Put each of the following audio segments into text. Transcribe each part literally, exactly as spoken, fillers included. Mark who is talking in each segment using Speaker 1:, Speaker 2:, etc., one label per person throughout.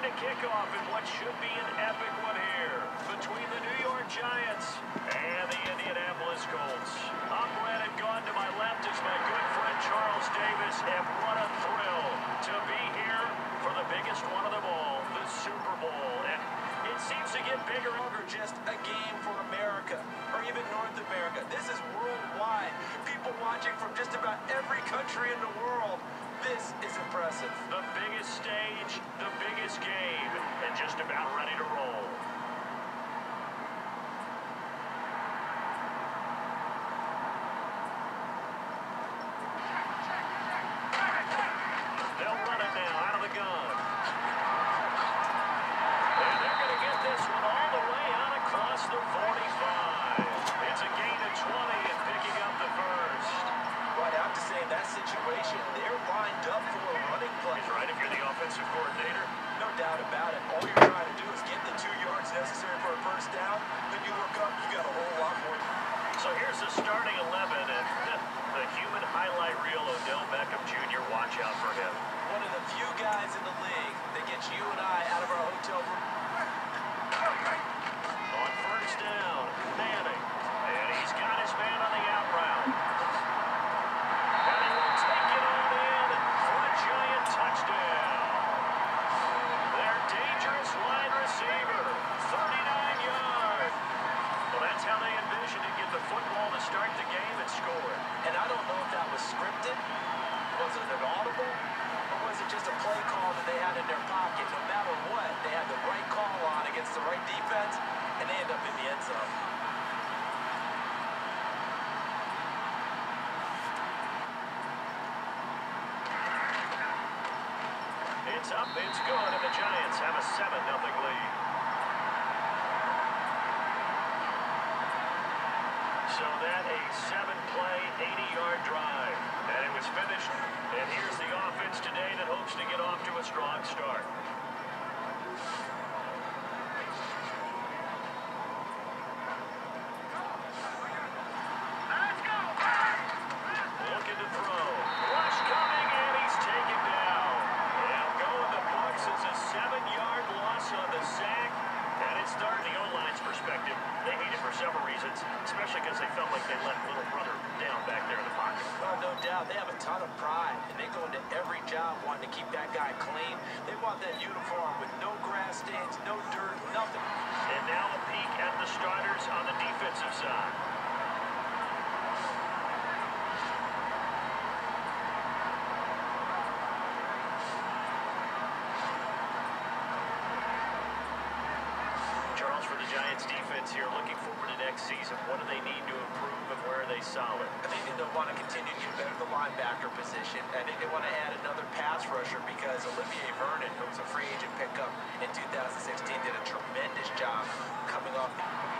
Speaker 1: the kickoff in what should be an epic one here between the New York Giants and the Indianapolis Colts. I'm red and gone. To my left is my good friend Charles Davis, and what a thrill to be here for the biggest one of them all, the Super Bowl. And it seems to get bigger.
Speaker 2: Longer just a game for America or even North America. This is worldwide. People watching from just about every country in the world. This is impressive.
Speaker 1: The biggest stage, the biggest game, and just about ready to roll. They'll run it now out of the gun. And they're going to get this one all the way out across the forty-five. It's a gain of twenty and picking up the first.
Speaker 2: Right, I have to say, in that situation, they're lined up for a running play.
Speaker 1: He's right if you're the offensive coordinator.
Speaker 2: No doubt about it. All you're trying to do is get the two yards necessary for a first down. Then you look up, you got a whole lot more.
Speaker 1: So here's the starting eleven, and the human highlight reel, Odell Beckham Junior Watch out for him.
Speaker 2: One of the few guys in the league that gets you and I out of our hotel room.
Speaker 1: On first down, Manning. And he's got his man on the out route. And he will take it on in for a giant touchdown. Their dangerous wide receiver, thirty-nine yards. Well, that's how they envisioned to get the football to start the game and score it.
Speaker 2: And I don't know if that was scripted. Was it an audible? Or was it just a play call that they had in their pocket? No matter what, they had the right call on against the right defense, and they end up in the end zone.
Speaker 1: It's up, it's good, and the Giants have a seven nothing lead. So that a seven-play, eighty-yard drive, and it was finished. And here's the offense today that hopes to get off to a strong start. Looking to throw. Rush coming, and he's taken down. And going the books is a seven-yard loss on the sack. And it's starting the O-line's perspective. They hate it for several reasons, especially because they felt like they let little brother down back there in the pocket.
Speaker 2: Well, no doubt. They have a ton of pride, and they go into every job wanting to keep that guy clean. They want that uniform with no grass stains, no dirt, nothing.
Speaker 1: And now a peek at the starters on the defensive side. Charles, for the Giants defense here, looking forward to next season. What do they need to improve, and where are they solid?
Speaker 2: I think they'll want to continue to get better at the linebacker position. I think they want to add another pass rusher because Olivier Vernon, who was a free agent pickup in two thousand sixteen, did a tremendous job coming off.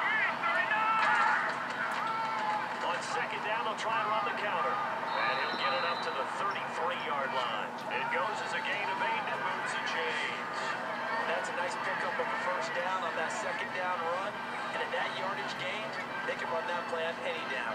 Speaker 1: On second down, they'll try and run the counter. And he'll get it up to the thirty-three-yard line. It goes as a gain of eight and moves the chains.
Speaker 2: That's a nice pickup of a first down on that second down run. And at that yardage gain, they can run that play on any down.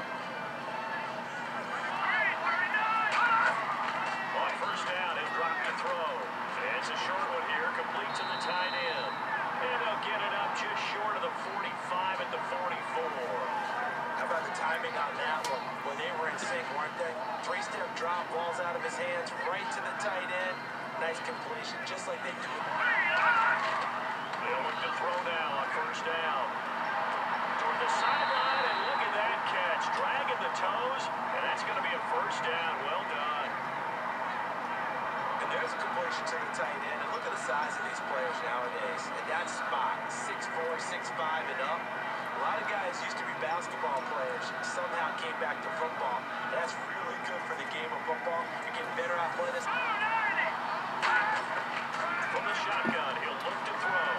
Speaker 1: On first down, he'll drop to throw. And it's a short one here, complete to the tight end. And they'll get it up just short of the forty-five at the forty-four.
Speaker 2: How about the timing on that one? Well, they were in sync, weren't they? Three-step drop, balls out of his hands, right to the tight end. Nice completion, just like they do.
Speaker 1: They'll look to throw now on first down. Toward the sideline, and look at that catch. Dragging the toes, and that's going to be a first down. Well done.
Speaker 2: And there's a completion to the tight end. And look at the size of these players nowadays. And that spot, six four, six five and up. A lot of guys used to be basketball players, somehow came back to football. That's really good for the game of football. You're getting better athletics.
Speaker 1: From the shotgun, he'll look to throw.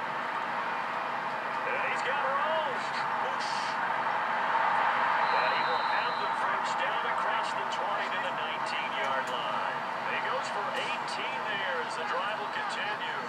Speaker 1: And he's got room. Whoosh. And he will have the first down across the twenty to the nineteen-yard line. He goes for eighteen there as the drive will continue.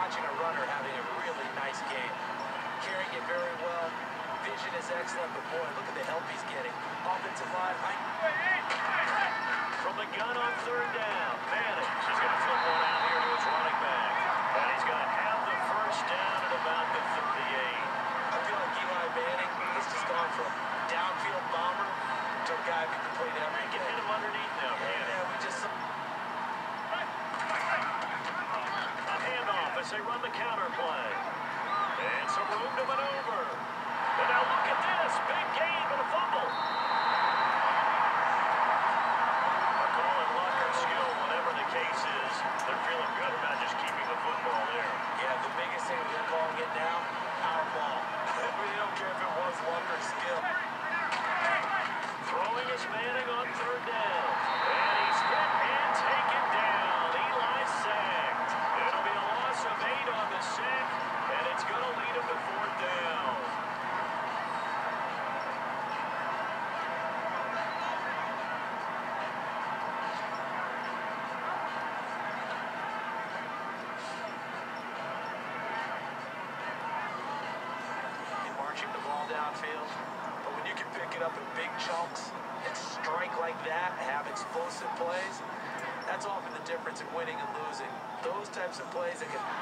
Speaker 2: watching a runner having a really nice game. Carrying it very well. Vision is excellent, but boy, look at the help he's getting. Offensive line. I...
Speaker 1: From the gun on third down, Madden. He's going to flip one out here to his running back. And he's going to have the first down at about the thirty-eight.
Speaker 2: I feel like Eli Manning has just gone from downfield bomber to a guy who can complete every
Speaker 1: You can
Speaker 2: game.
Speaker 1: hit him underneath now, man.
Speaker 2: Yeah, we just...
Speaker 1: A handoff as they run the counter play. And some room to maneuver. And now look at this. Big game and a fumble. A call and luck or skill, whatever the case is. They're feeling good about just keeping the football there.
Speaker 2: Yeah, the biggest thing we're calling it now, power ball. We don't care if it was luck or skill.
Speaker 1: Throwing is Manning on third down. And he's hit and taken down. Eli sacked. It'll be a loss of eight on the sack, and it's going to lead him to fourth down.
Speaker 2: Marching the ball downfield, but when you can pick it up in big chunks and strike like that, have explosive plays, that's often the difference in winning and losing. Those types of plays that can...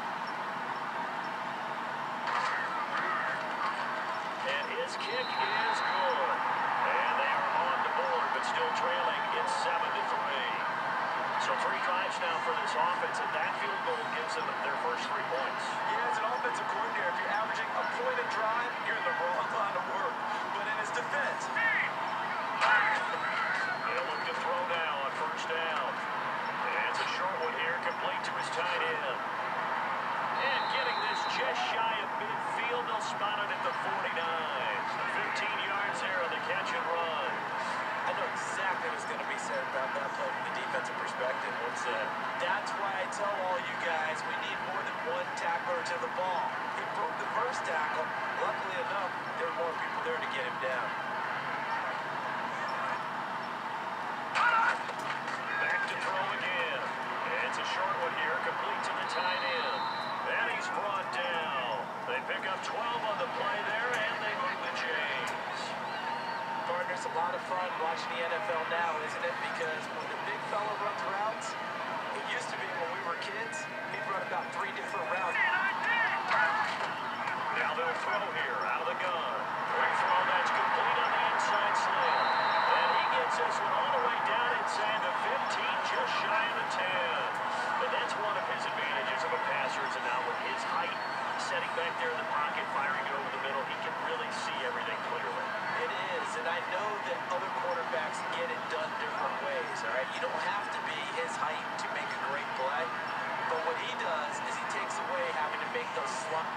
Speaker 1: And his kick is good. And they are on the board, but still trailing. It's seven to three. So three drives now for this offense, and that field goal gives them their first three points.
Speaker 2: Yeah, as an offensive coordinator, if you're averaging a point a drive, you're in the wrong line of work. But in his defense...
Speaker 1: They'll look to throw now on first down. And it's a short one here, complete to his tight end. And getting this just shy of midfield, they'll spot it at the forty-nine. fifteen yards there on the catch and run.
Speaker 2: I know exactly what's going to be said about that play from the defensive perspective. What's that? That's why I tell all you guys we need more than one tackler to the ball. He broke the first tackle. Luckily enough, there were more people there to get him down.
Speaker 1: Back to throw again. And it's a short one here, complete to the tight end. And he's brought down. They pick up twelve on the play there, and they move the chains.
Speaker 2: Partner, it's a lot of fun watching the N F L now, isn't it? Because when the big fella runs routes, it used to be when we were kids, he'd run about three different routes.
Speaker 1: Now they'll throw here out of the gun. Quick throw that's complete on the inside slant. And he gets this one all the way down inside the fifteen, just shy of the ten. And that's one of his advantages of a passer is now with his height, setting back there in the pocket, firing it over the middle, he can really see everything clearly.
Speaker 2: It is, and I know that other quarterbacks get it done different ways, all right? You don't have to be his height to make a great play, but what he does is he takes away having to make those slump.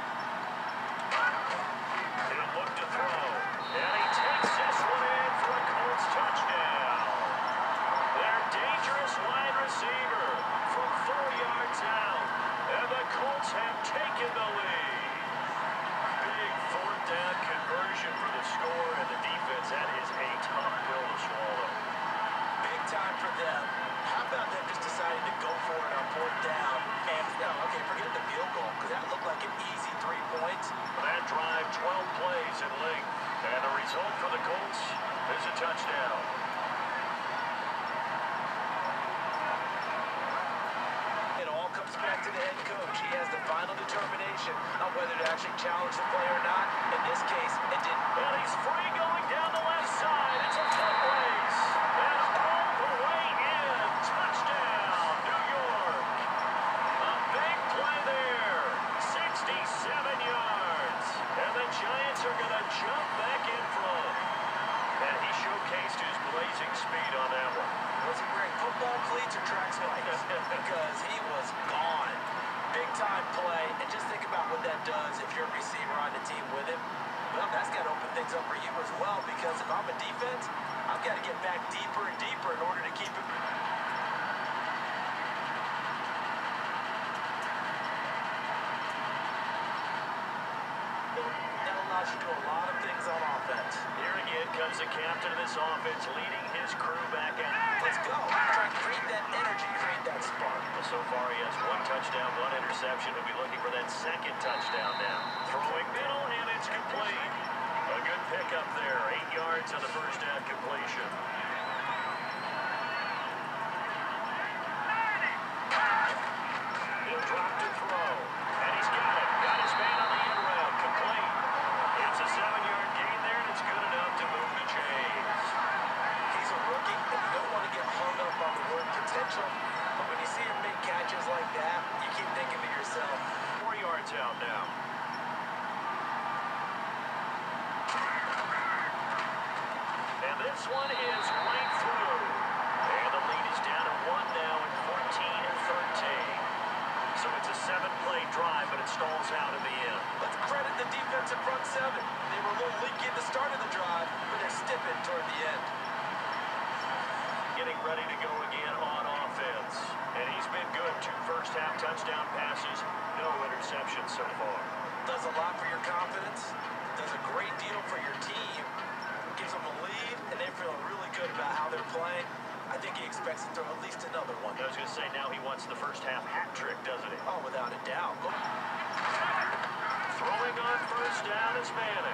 Speaker 1: He'll look to throw, and he takes this one in for a Colts touchdown. Their dangerous wide receiver from four yards out, and the Colts have taken the lead. Big fourth down conversion for the score, and the defense, that is a tough pill to swallow.
Speaker 2: Big time for them. How about them just deciding to go for it on fourth down? And, no, okay, forget the field goal, because that looked like an easy three points.
Speaker 1: That drive, twelve plays in length, and the result for the Colts is a touchdown.
Speaker 2: It all comes back to the head coach. He has the final determination on whether to actually challenge the play or not. In this case, it didn't.
Speaker 1: And he's free going down the left side. It's a foot race. And all the way in. Touchdown, New York. A big play there. sixty-seven yards. And the Giants are going to jump back in front. And he showcased his blazing speed on that one.
Speaker 2: Was he wearing football cleats or track spikes? Because he was gone. Big time play. And just think about what that does if you're a receiver on the team with him. Well, that's got to open things up for you as well, because if I'm a defense, I've got to get back deeper and deeper in order to keep it. That allows you to do a lot of things on offense.
Speaker 1: Here again comes the captain of this offense, leading his crew back out.
Speaker 2: Let's go. Try to create that energy, create that spark.
Speaker 1: So far, he has one touchdown, one interception. He'll be looking for that second touchdown now. Throwing middle, and it's complete. A good pickup there. Eight yards on the first down completion. He'll drop to throw. And he's got it. Got his man on the end route. Complete. It's a seven-yard gain there, and it's good enough to move the chains.
Speaker 2: He's a rookie, and you don't want to get hung up on the word potential. But when you see him make catches like that, you keep thinking to yourself,
Speaker 1: Four yards out now. And this one is right through. And the lead is down to one now at fourteen thirteen. So it's a seven-play drive, but it stalls out in the end.
Speaker 2: let's credit the defensive front seven. They were a little leaky at the start of the drive, but they're stiffened toward the end.
Speaker 1: Getting ready to go again on offense. And he's been good. Two first-half touchdown passes, no interceptions so far.
Speaker 2: Does a lot for your confidence. Does a great deal for your team. Gives them a lead, and they feel really good about how they're playing. I think he expects to throw at least another one.
Speaker 1: I was going to say, now he wants the first-half hat trick, doesn't he?
Speaker 2: Oh, without a doubt. Look.
Speaker 1: Throwing on first down is Manning.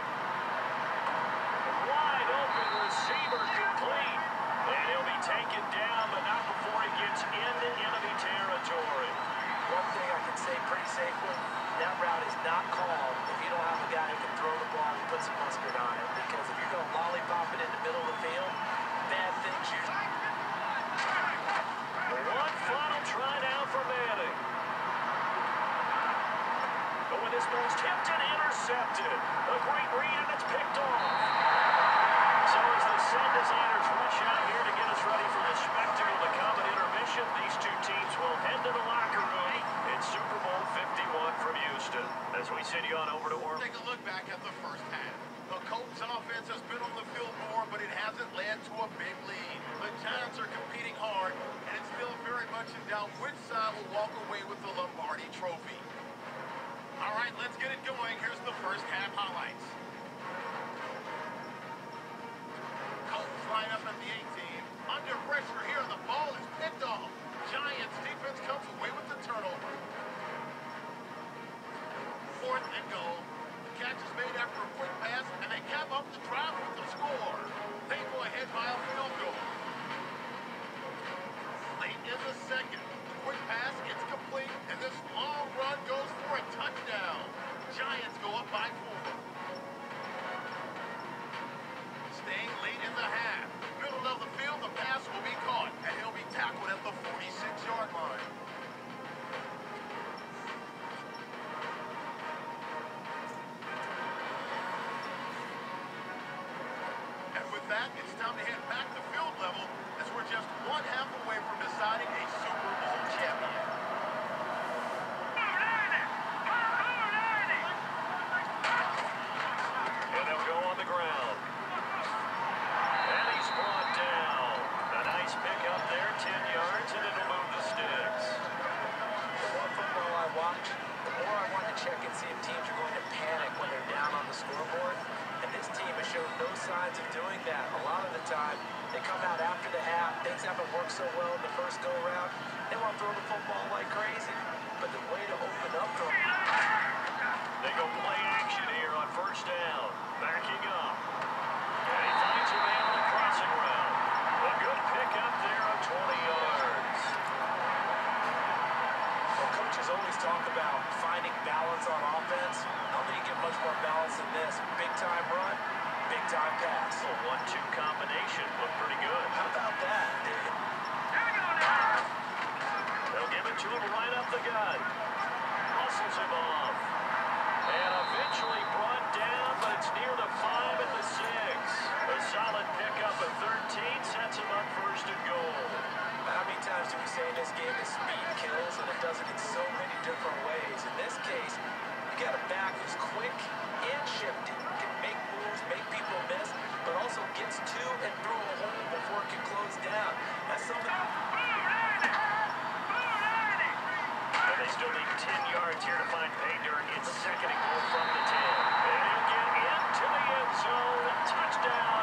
Speaker 1: Wide open receiver complete. And he'll be taken down, but not before he gets into enemy territory.
Speaker 2: One thing I can say pretty safely, that route is not called if you don't have a guy who can throw the ball and put some mustard on it. Because if you're going to lollipop it in the middle of the field, bad things usually.
Speaker 1: One final try now for Manning. But when this ball's tipped and intercepted, a great read, and it's picked off. So as the Sun designers rush out here to get us ready for this spectacle to come at intermission, these two teams will head to the locker room. It's Super Bowl fifty-one from Houston. As we send you on over to Orlando.
Speaker 3: Take a look back at the first half. The Colts offense has been on the field more, but it hasn't led to a big lead. The Giants are competing hard, and it's still very much in doubt which side will walk away with the Lombardi Trophy. All right, let's get it going. Here's the first half highlights. Colts line up at the eighteen. Under pressure here, the ball is picked off. Giants defense comes away with the turnover. Fourth and goal. The catch is made after a quick pass, and they cap up the drive with the score. They go ahead by a field goal. Late in the second, the quick pass gets complete, and this long run goes for a touchdown. Giants go up by four. Staying late in the half. Middle of the field, the pass will be caught, and he'll be tackled at the forty-six-yard line. And with that, it's time to head back to field level, as we're just one half away from deciding a Super Bowl champion.
Speaker 1: And they'll go on the ground. And he's brought down. A nice pickup there, ten yards, and it'll move the sticks.
Speaker 2: The more football I watch, the more I want to check and see if teams are going to panic when they're down on the scoreboard. And this team has shown no signs of doing that. A lot of the time, they come out after the half. Things haven't worked so well in the first go-around. They want to throw the football like crazy. But the way to open up for them.
Speaker 1: They go play action here on first down. Backing up. And he finds a man on the crossing route. A good pickup there of twenty yards.
Speaker 2: Well, coaches always talk about finding balance on offense. I don't think you get much more balance than this. Big-time run, big-time pass.
Speaker 1: A one two combination looked pretty good.
Speaker 2: How about that, Dave?
Speaker 1: They'll give it to him right up the gut. Muscles him off. And eventually brought down, but it's near the five and the six. A solid pickup of thirteen sets him up first and goal.
Speaker 2: How many times do we say in this game that speed kills, and it does it in so many different ways? In this case, you got a back who's quick and shifty, can make moves, make people miss, but also gets to and through a hole before it can close down. That's something.
Speaker 1: And they still need ten yards here to find pay dirt. It's second and goal from the ten. And he'll get into the end zone. Touchdown,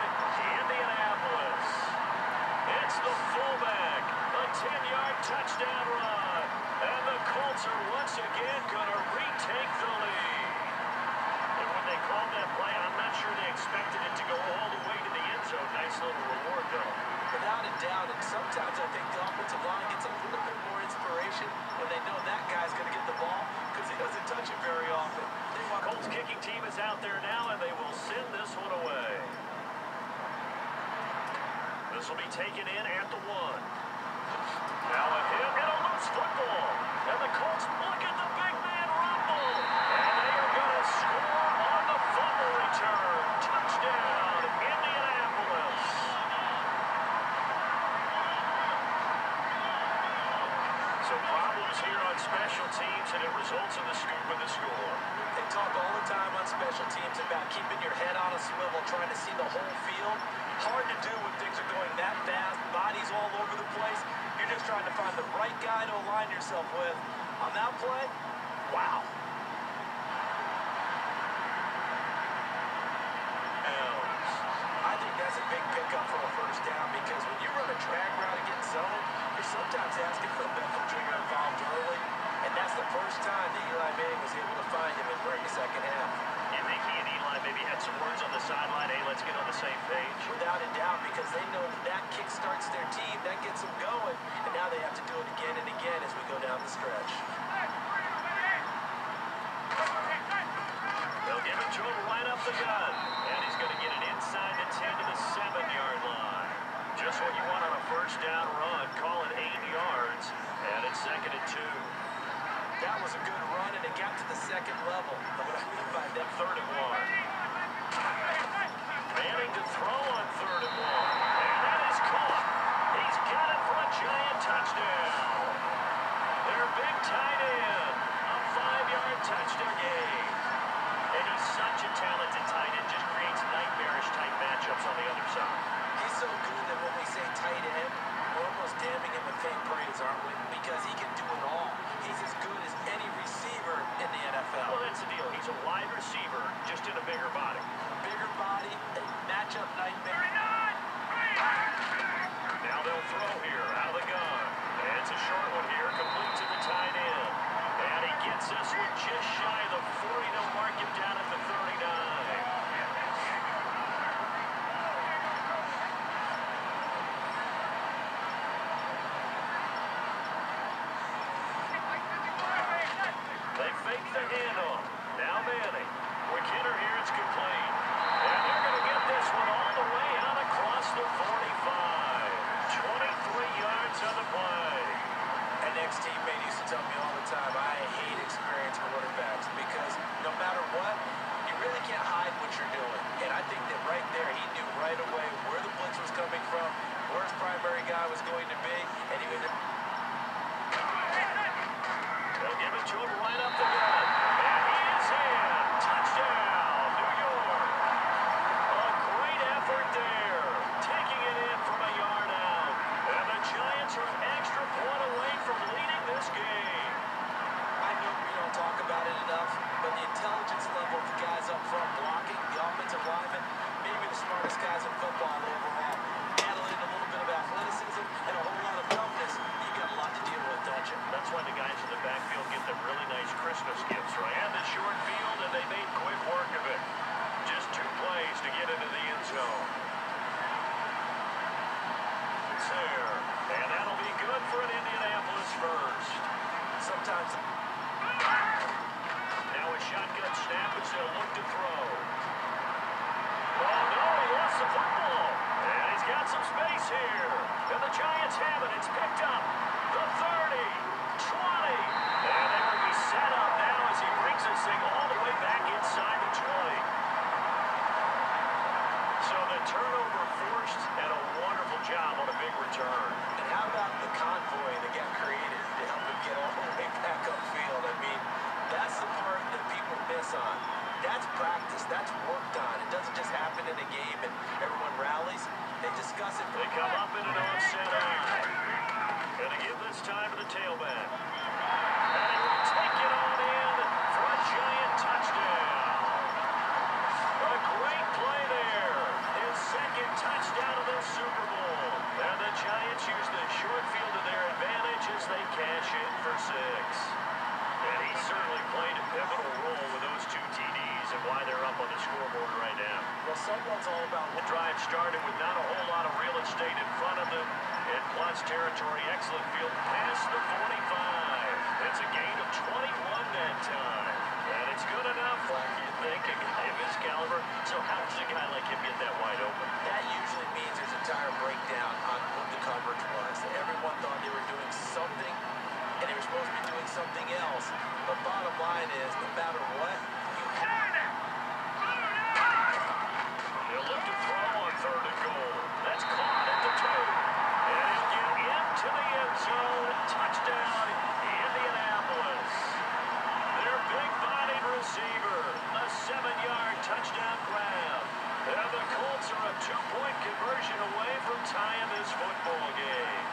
Speaker 1: Indianapolis. It's the fullback. A ten-yard touchdown run. And the Colts are once again going to retake the lead. And when they called that play, I'm not sure they expected it to go all the way to the end zone. Nice little reward, though.
Speaker 2: Without a doubt, and sometimes I think the offensive line gets a little bit more inspiration when they know that guy's going to get the ball because he doesn't touch it very often.
Speaker 1: They want Colts kicking team is out there now, and they will send this one away. This will be taken in at the one. Now a hit and a loose football. And the Colts look at the big man rumble. And they are going to score on the fumble return. Touchdown, Indianapolis. So problems here on special teams, and it results in the scoop of the score.
Speaker 2: They talk all the time on special teams about keeping your head on a swivel, trying to see the whole field. Hard to do when things are going that fast, bodies all over the place. You're just trying to find the right guy to align yourself with. On that play, wow. I think that's a big pickup for a first down because when you run a drag route against zone, you're sometimes asking for a buckle trigger involved early, and that's the first time that Eli Manning was able to find him and bring the second half.
Speaker 1: You think he and Eli maybe had some words on the sideline, hey, let's get on the same page?
Speaker 2: Without a doubt, because they know that that kick starts their team, that gets them going, and now they have to do it again and again as we go down the stretch.
Speaker 1: They'll give it to him right up the gun, and he's going to get it inside the ten to the seven-yard line. Just what you want on a first down run. Call it eight yards, and it's second and two.
Speaker 2: That was a good run, and it got to the second level. What I mean by that,
Speaker 1: Third and one. Manning to throw on third and one. And that is caught. He's got it for a giant touchdown. Their big tight end. A five-yard touchdown game. And he's such a talented tight end. Just creates nightmarish-type matchups on the other side.
Speaker 2: he's so good that when we say tight end, we're almost damning him with faint praise, aren't we? Because he can do it all. He's as good as any receiver in the N F L.
Speaker 1: Well, that's the deal. He's a wide receiver, just in a bigger body.
Speaker 2: Bigger body, a matchup nightmare.
Speaker 1: Now they'll throw here, out of the gun. And it's a short one here, complete to the tight end. And he gets this one just shy of the forty. They'll mark him down at the thirty-nine. They fake the handoff. Now Manning. Quick hitter here, it's complete. And they're going to get this one all the way out across the forty-five. twenty-three yards on the play.
Speaker 2: An ex-teammate used to tell me all the time, I hate experienced quarterbacks because no matter what, you really can't hide what you're doing. And I think that right there, he knew right away where the blitz was coming from, where his primary guy was going to be, and he would...
Speaker 1: They'll give it to him right up the gut. And he is in. Touchdown, New York. A great effort there. Taking it in from a yard out. And the Giants are an extra point away from leading this game.
Speaker 2: I know we don't talk about it enough, but the intelligence level of the guys up front blocking, the offensive linemen, maybe the smartest guys in football overall. Handling a little bit of athleticism and a whole lot of toughness. You've got a lot to deal with, don't you?
Speaker 1: That's why the guys in the backfield get them really nice Christmas gifts, right? And the short field, and they made quick work of it. Just two plays to get into the end zone. It's there. And that'll be good for an Indianapolis first.
Speaker 2: Sometimes...
Speaker 1: Now a shotgun snap as they'll look to throw. Oh, no, he lost the football. And he's got some space here. And the Giants have it. It's picked up. The thirty, twenty. And they will be set up now as he brings this thing all the way back inside the twenty. So the turnover forced and a wonderful job on a big return.
Speaker 2: And how about the convoy that got created to help him get all the way back upfield? I mean, that's the part that people miss on. That's practice. That's worked on. It doesn't just happen in a game and everyone rallies. They discuss it.
Speaker 1: They come up in an offset eye. Gonna give this time to the tailback. And he will take it on in for a giant touchdown. A great play there. His second touchdown of the Super Bowl. And the Giants use the short field to their advantage as they can. cash in for six. And he certainly played a pivotal role with those two T Ds and why they're up on the scoreboard right now.
Speaker 2: Well, someone's all about...
Speaker 1: The drive started with not a whole lot of real estate in front of them. In plus territory, excellent field past the forty-five. It's a gain of twenty-one that time. And it's good enough, you think, a guy of his caliber. So how does a guy like him get that wide open?
Speaker 2: That usually means there's a tire breakdown on what the coverage was. Everyone thought they were doing something, and they were supposed to be doing something else. But bottom line is, no matter what, you have it.
Speaker 1: He'll look to throw on third and goal. That's caught at the two. And he'll get into the end zone. Touchdown, Indianapolis. Their big-bodied receiver. A seven-yard touchdown grab. And the Colts are a two-point conversion away from tying this football game.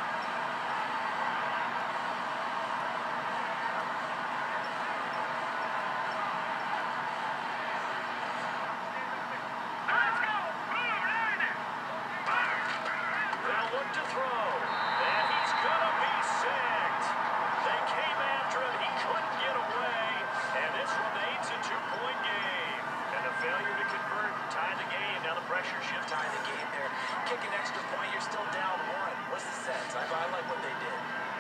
Speaker 1: They'll look to throw. And he's going to be sacked. They came after him. He couldn't get away. And this remains a two-point game. And the failure to convert tied the game. Now the pressure shift.
Speaker 2: Tie the game there. Kick an extra point, you're still down one. What's the sense? I, I like what they did.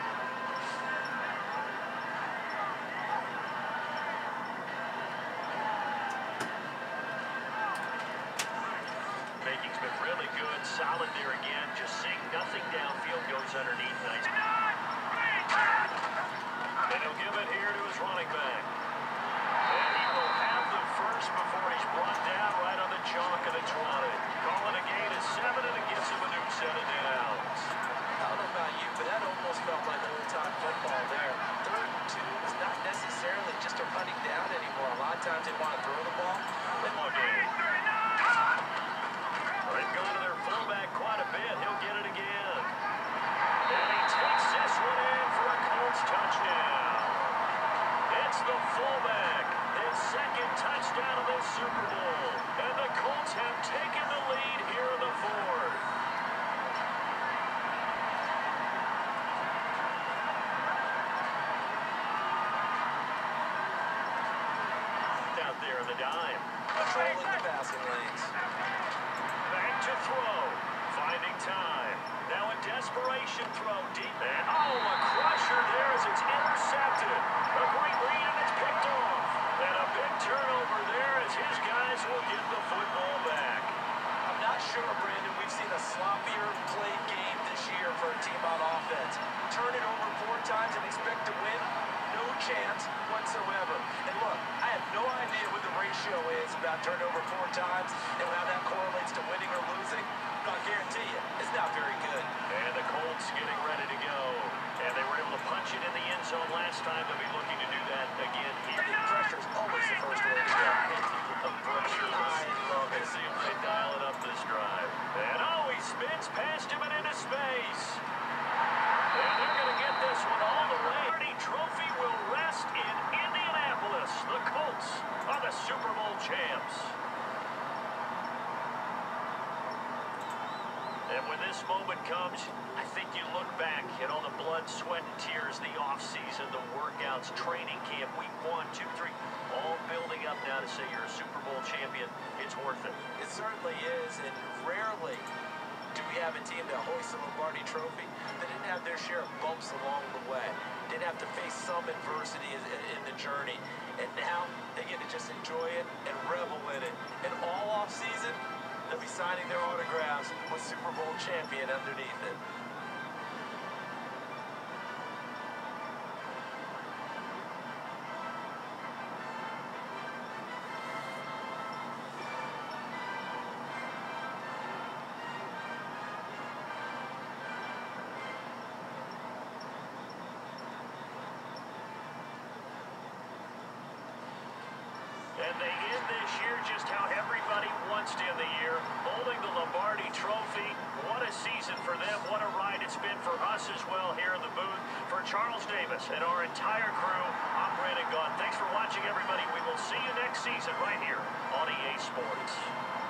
Speaker 1: Making's been really good. Solid there again. Just seeing nothing downfield goes underneath. Nice. And he'll give it here to his running back. And he will have the first before he's brought down right on the chalk of the twenty. Calling a gain of seven, and it gives him a new set of downs.
Speaker 2: I don't know about you, but that almost felt like old-time football there. Third and two is not necessarily just a running down anymore. A lot of times they want to throw the ball. They want to.
Speaker 1: They've gone to their fullback quite a bit. He'll get it again. And he takes this one in for a Colts touchdown. It's the fullback. His second touchdown of this Super Bowl. And the Colts have taken the lead here in the fourth. Out there in the dime.
Speaker 2: Controlling the passing lanes.
Speaker 1: Back to throw. Finding time. Now a desperation throw deep. And oh, a crusher there as it's intercepted. A great read and it's picked off. And a big turnover there as his guys will get the football back.
Speaker 2: I'm not sure, Brandon, we've seen a sloppier played game this year for a team on offense. Turn it over four times and expect to win? No chance whatsoever. And look, I have no idea what the ratio is about turnover four times and how that correlates to winning or losing. But I guarantee you, it's not very good.
Speaker 1: And the Colts getting ready to go. And they were able to punch it in the end zone last time. They'll be looking to do that again here.
Speaker 2: I think pressure's always the first way to go.
Speaker 1: The pressure.
Speaker 2: I love it.
Speaker 1: See if they dial it up this drive. And oh, he spins past him and into space. And they're going to get this one all the way. The trophy will rest in Indianapolis. The Colts are the Super Bowl champs. And when this moment comes, I think you look back at all the blood, sweat, and tears, the offseason, the workouts, training camp, week one, two, three, all building up now to say you're a Super Bowl champion. It's worth it.
Speaker 2: It certainly is, and rarely do we have a team that hoists the Lombardi Trophy that didn't have their share of bumps along the way. Didn't have to face some adversity in, in the journey. And now they get to just enjoy it and revel in it. And all offseason, they'll be signing their autographs with Super Bowl champion underneath it.
Speaker 1: And they end this year just how everybody wants to end the year, holding the Lombardi Trophy. What a season for them. What a ride it's been for us as well here in the booth. For Charles Davis and our entire crew, I'm Brandon Gaughan. Thanks for watching, everybody. We will see you next season right here on E A Sports.